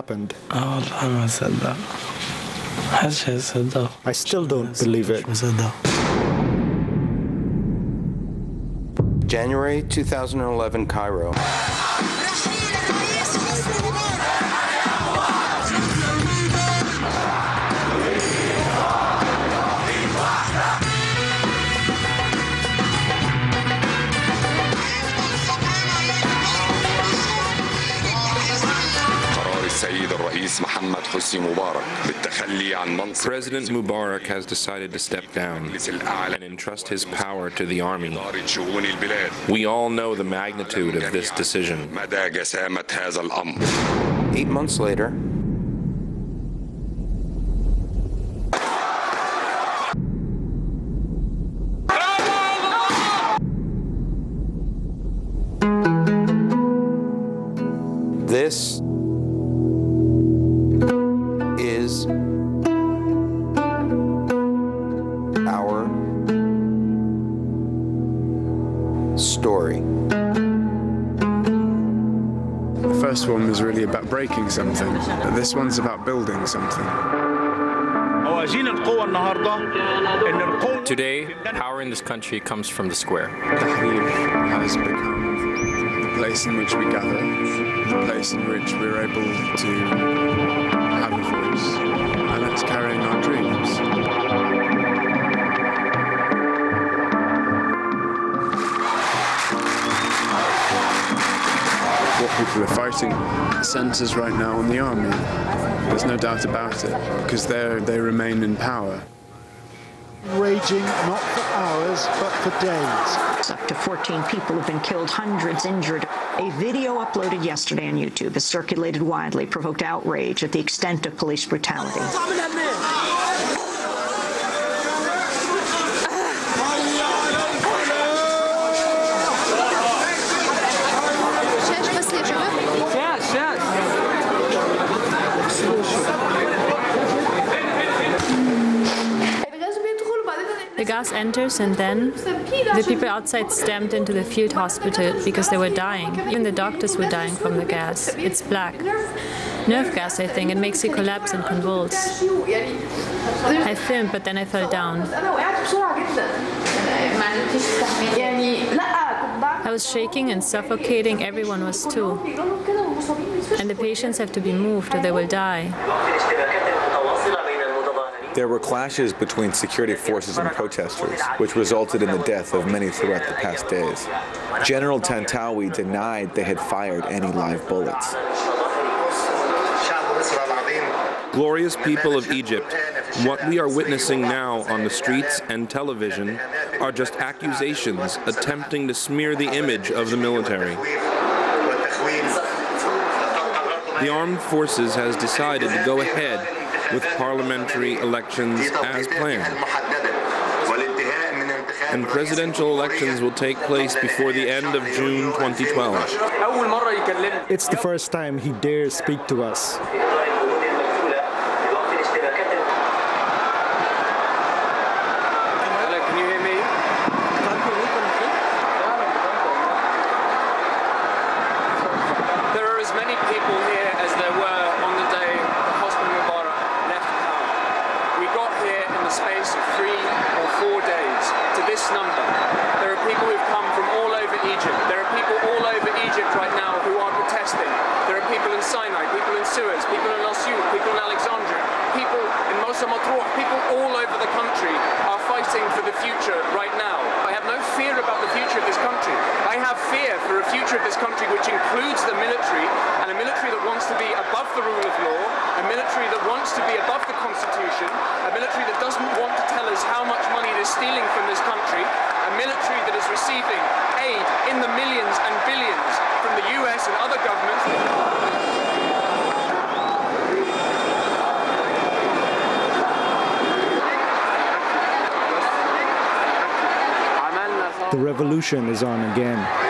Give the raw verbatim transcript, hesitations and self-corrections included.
happened. I still don't believe it. January two thousand eleven, Cairo. President Mubarak has decided to step down and entrust his power to the army. We all know the magnitude of this decision. Eight months later, this is our story. The first one was really about breaking something, but this one's about building something. Today, power in this country comes from the square. Tahrir has become the place in which we gather, the place in which we're able to have a voice, and that's carrying our dreams. What people are fighting centres right now on the army. There's no doubt about it, because they they remain in power. Raging not for hours, but for days. Up to fourteen people have been killed, hundreds injured. A video uploaded yesterday on YouTube has circulated widely, provoked outrage at the extent of police brutality. The gas enters, and then the people outside stamped into the field hospital because they were dying. Even the doctors were dying from the gas. It's black. Nerve gas, I think. It makes you collapse and convulse. I filmed, but then I fell down. I was shaking and suffocating. Everyone was too. And the patients have to be moved or they will die. There were clashes between security forces and protesters, which resulted in the death of many throughout the past days. General Tantawi denied they had fired any live bullets. Glorious people of Egypt, what we are witnessing now on the streets and television are just accusations attempting to smear the image of the military. The armed forces has decided to go ahead with parliamentary elections as planned. And presidential elections will take place before the end of June twenty twelve. It's the first time he dares speak to us. The revolution is on again.